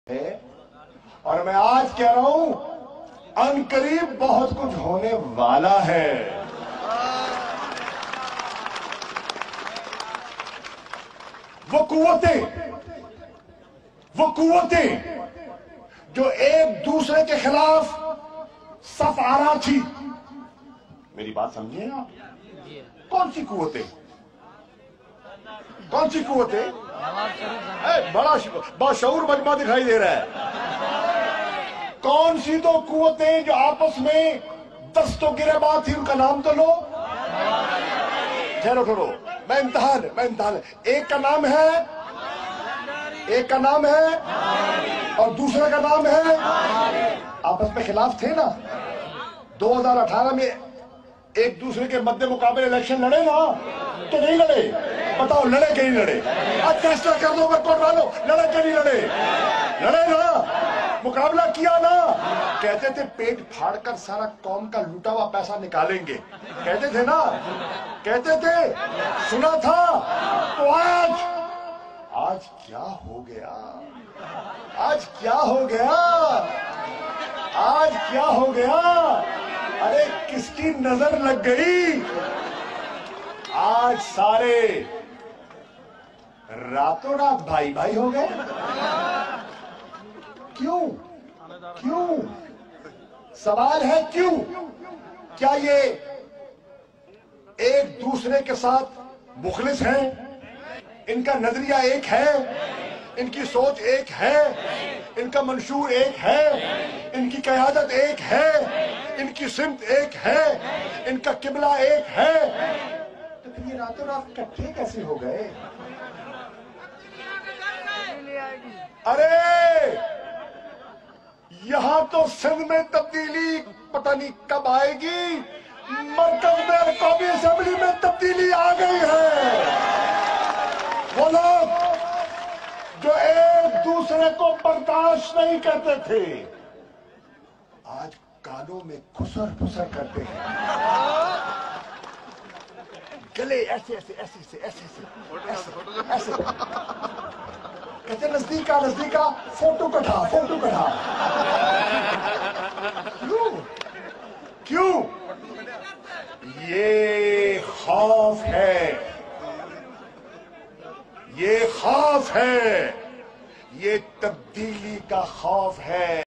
है और मैं आज कह रहा हूं अनकरीब बहुत कुछ होने वाला है। वो कुव्वतें जो एक दूसरे के खिलाफ सफ आरा थी, मेरी बात समझिए आप। कौन सी कुव्वतें? बड़ा बाशऊर मजमा दिखाई दे रहा है। कौन सी तो कुव्वतें जो आपस में दस्तों गिरेबान थी, उनका नाम तो लो। ठहरो, मैं इम्तिहान। एक का नाम है और दूसरे का नाम है। आपस में खिलाफ थे ना। 2018 में एक दूसरे के मध्य मुकाबले इलेक्शन लड़े ना, तो नहीं लड़े? बताओ, लड़े कि नहीं लड़े? आज फैसला कर दो, मैं कौन वालों, लड़े कि नहीं लड़े? लड़े ना, मुकाबला किया ना। कहते थे पेट फाड़कर सारा कौम का लूटा हुआ पैसा निकालेंगे, कहते थे ना, कहते थे, सुना था। तो आज क्या हो गया? आज क्या हो गया? अरे किसकी नजर लग गई? आज सारे रातों रात भाई भाई हो गए। क्यों? सवाल है क्यों? क्या ये एक दूसरे के साथ मुखलिस हैं? इनका नजरिया एक है, इनकी सोच एक है, इनका मंशूर एक है, इनकी क़यादत एक है, इनकी सिमत एक है, इनका किबला एक है। तो फिर ये रातों रात इकट्ठे कैसे हो गए? अरे यहां तो सिंध में तब्दीली पता नहीं कब आएगी, मरकज में कौमी असेंबली में तब्दीली आ गई है। वो लोग जो एक दूसरे को बर्दाश्त नहीं करते थे, आज कानों में खुसर फुसर करते हैं। गले ऐसे कहते नजदीक आ, फोटो कटा। क्यों? ये खौफ है, ये तब्दीली का खौफ है।